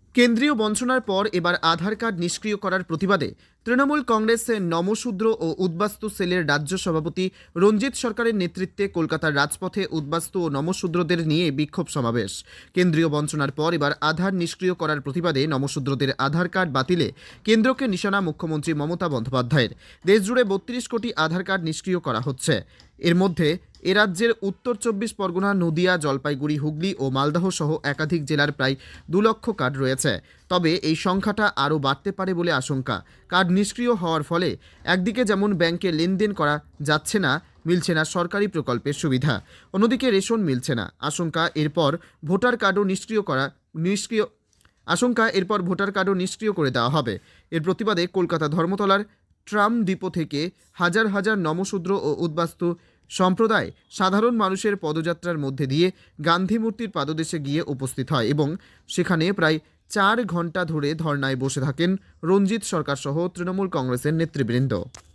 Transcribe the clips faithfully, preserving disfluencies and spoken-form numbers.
কেন্দ্রীয় বঞ্চনার পর এবার আধার কার্ড নিষ্ক্রিয় করার প্রতিবাদে তৃণমূল কংগ্রেসের নমশূদ্র ও উদ্বাস্তু সেলের রাজ্য সভাপতি রঞ্জিত সরকারের নেতৃত্বে কলকাতার রাজপথে উদ্বাস্তু ও নমশূদ্রদের নিয়ে বিক্ষোভ সমাবেশ। কেন্দ্রীয় বঞ্চনার পর এবার আধার নিষ্ক্রিয় করার প্রতিবাদে নমশূদ্রদের আধার কার্ড বাতিলে কেন্দ্রকে নিশানা মুখ্যমন্ত্রী মমতা বন্দ্যোপাধ্যায়ের। দেশজুড়ে বত্রিশ কোটি আধার কার্ড নিষ্ক্রিয় করা হচ্ছে। এর মধ্যে এ রাজ্যের উত্তর চব্বিশ পরগনা, নদিয়া, জলপাইগুড়ি, হুগলি ও মালদহ সহ একাধিক জেলার প্রায় দু লক্ষ কার্ড রয়েছে। তবে এই সংখ্যাটা আরও বাড়তে পারে বলে আশঙ্কা। কার্ড নিষ্ক্রিয় হওয়ার ফলে একদিকে যেমন ব্যাংকে লেনদেন করা যাচ্ছে না, মিলছে না সরকারি প্রকল্পের সুবিধা, অন্যদিকে রেশন মিলছে না। আশঙ্কা এরপর ভোটার কার্ডও নিষ্ক্রিয় করা নিষ্ক্রিয় আশঙ্কা এরপর ভোটার কার্ডও নিষ্ক্রিয় করে দেওয়া হবে। এর প্রতিবাদে কলকাতা ধর্মতলার ট্রাম ডিপো থেকে হাজার হাজার নমশূদ্র ও উদ্বাস্তু সম্প্রদায় সাধারণ মানুষের পদযাত্রার মধ্যে দিয়ে গান্ধী মূর্তির পাদদেশে গিয়ে উপস্থিত হয় এবং সেখানে প্রায় চার ঘন্টা ধরে ধর্নায় বসে থাকেন রঞ্জিত সরকার সহ তৃণমূল কংগ্রেসের নেতৃবৃন্দ।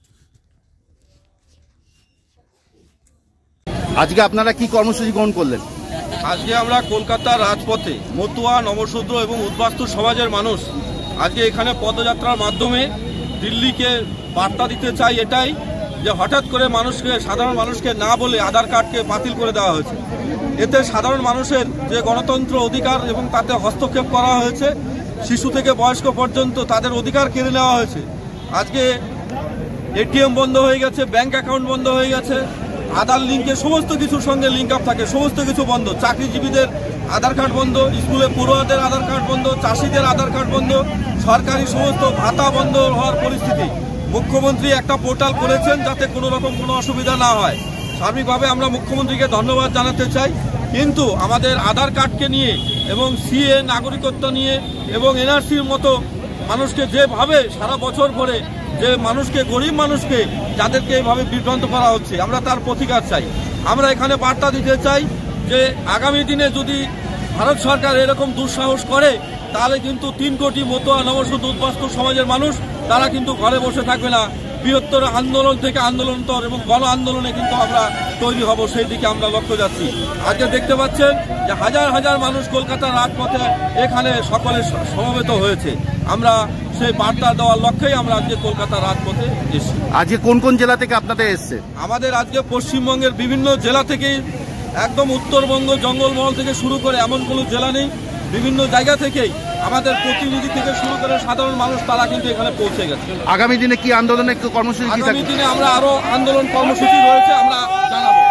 আজকে আপনারা কি কর্মসূচি গ্রহণ করলেন? আজকে আমরা কলকাতার রাজপথে মতুয়া, নমশূদ্র এবং উদ্বাস্তু সমাজের মানুষ আজকে এখানে পদযাত্রার মাধ্যমে দিল্লিকে বার্তা দিতে চাই এটাই, যে হঠাৎ করে মানুষকে সাধারণ মানুষকে না বলে আধার কার্ডকে বাতিল করে দেওয়া হয়েছে। এতে সাধারণ মানুষের যে গণতন্ত্র অধিকার এবং তাতে হস্তক্ষেপ করা হয়েছে। শিশু থেকে বয়স্ক পর্যন্ত তাদের অধিকার কেড়ে নেওয়া হয়েছে। আজকে এটিএম বন্ধ হয়ে গেছে, ব্যাংক অ্যাকাউন্ট বন্ধ হয়ে গেছে, আধার লিঙ্কে সমস্ত কিছুর সঙ্গে লিঙ্ক আপ থাকে, সমস্ত কিছু বন্ধ। চাকরিজীবীদের আধার কার্ড বন্ধ, স্কুলে পড়ুয়াদের আধার কার্ড বন্ধ, চাষিদের আধার কার্ড বন্ধ, সরকারি সমস্ত ভাতা বন্ধ হওয়ার পরিস্থিতি। মুখ্যমন্ত্রী একটা পোর্টাল করেছেন যাতে কোনো রকম কোনো অসুবিধা না হয়। সার্বিকভাবে আমরা মুখ্যমন্ত্রীকে ধন্যবাদ জানাতে চাই। কিন্তু আমাদের আধার কার্ডকে নিয়ে এবং সিএ নাগরিকত্ব নিয়ে এবং এনআরসির মতো মানুষকে যেভাবে সারা বছর ধরে যে মানুষকে, গরিব মানুষকে যাদেরকে এইভাবে বিভ্রান্ত করা হচ্ছে, আমরা তার প্রতিকার চাই। আমরা এখানে বার্তা দিতে চাই যে আগামী দিনে যদি ভারত সরকার এরকম দুঃসাহস করে তাহলে কিন্তু তিন কোটি মতুয়া, নমশূদ্র, উদ্বাস্তু সমাজের মানুষ তারা কিন্তু ঘরে বসে থাকবে না। বৃহত্তর আন্দোলন থেকে আন্দোলনতর এবং গণ আন্দোলনে কিন্তু আমরা তৈরি হব, সেই দিকে আমরা লক্ষ্য যাচ্ছি। আজকে দেখতে পাচ্ছেন যে হাজার হাজার মানুষ কলকাতার রাজপথে এখানে সকলে সমবেত হয়েছে। আমরা সেই বার্তা দেওয়ার লক্ষ্যেই আমরা আজকে কলকাতার রাজপথে এসেছি। আজকে কোন কোন জেলা থেকে আপনাদের এসছে? আমাদের আজকে পশ্চিমবঙ্গের বিভিন্ন জেলা থেকেই, একদম উত্তরবঙ্গ জঙ্গলমহল থেকে শুরু করে এমন কোনো জেলা নেই, বিভিন্ন জায়গা থেকেই আমাদের প্রতিনিধি থেকে শুরু করে সাধারণ মানুষ তারা কিন্তু এখানে পৌঁছে গেছে। আগামী দিনে কি আন্দোলনের কর্মসূচি? আগামী দিনে আমরা আরো আন্দোলন কর্মসূচি রয়েছে, আমরা জানাবো।